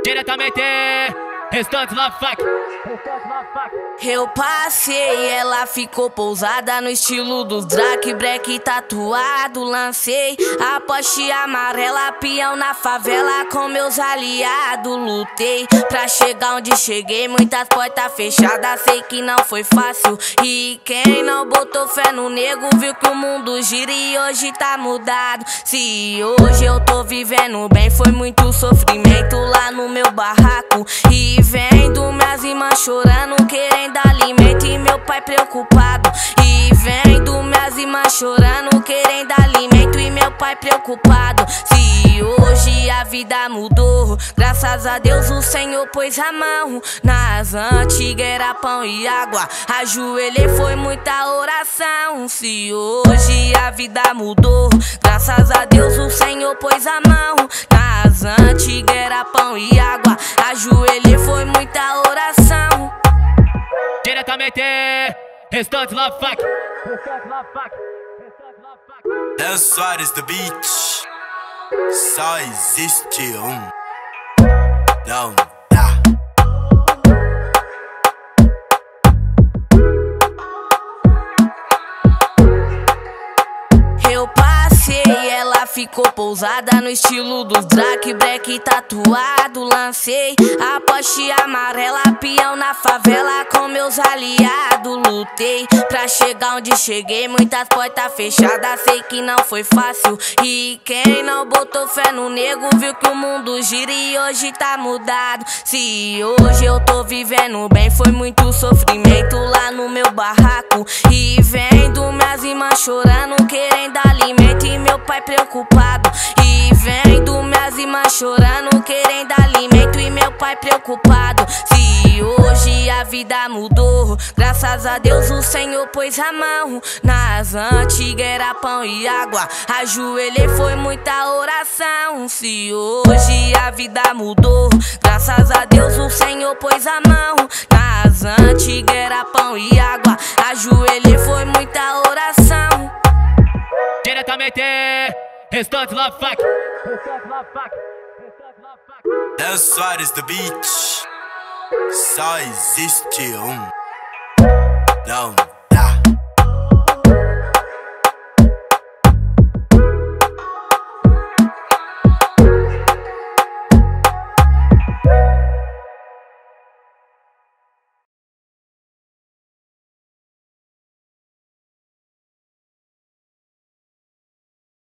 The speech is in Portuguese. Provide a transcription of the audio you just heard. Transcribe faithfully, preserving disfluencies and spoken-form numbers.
Diretamente, Restante Love Fuck. Eu passei, ela ficou pousada no estilo dos Drake, break tatuado. Lancei a Porsche amarela, peão na favela com meus aliados. Lutei pra chegar onde cheguei, muitas portas fechadas, sei que não foi fácil. E quem não botou fé no nego viu que o mundo gira e hoje tá mudado. Se hoje eu tô vivendo bem, foi muito sofrimento lá no meu barraco. E vendo minhas irmãs chorando, querendo alimento, e meu pai preocupado. E vendo minhas irmãs chorando, querendo alimento, e meu pai preocupado. Se hoje a vida mudou, graças a Deus o Senhor pôs a mão. Nas antigas era pão e água, ajoelhei, foi muita oração. Se hoje a vida mudou, graças a Deus o Senhor pôs a mão. Nas antigas era pão e água, ajoelhei, foi muita oração. Diretamente, Restante Love Fuck. Léo Soares do beat. Só existe um. Não dá. Eu passei, ela ficou pousada no estilo dos Drake, break tatuado. Lancei a Porsche amarela, peão na favela com meus aliados. Lutei pra chegar onde cheguei, muitas portas fechadas, sei que não foi fácil. E quem não botou fé no nego viu que o mundo gira e hoje tá mudado. Se hoje eu tô vivendo bem, foi muito sofrimento lá no meu barraco. E vendo minhas irmãs chorando, querendo alimento, e meu pai preocupado. E vendo minhas irmãs chorando, querendo alimento, e meu pai preocupado. Se hoje a vida mudou, graças a Deus o Senhor pôs a mão. Nas antigas era pão e água, ajoelhei, foi muita oração. Se hoje a vida mudou, graças a Deus o Senhor pôs a mão. Nas antigas era pão e água, ajoelhei, foi muita oração. Diretamente, Restante Love Fuck. Léo Soares do beat. Só existe um. Não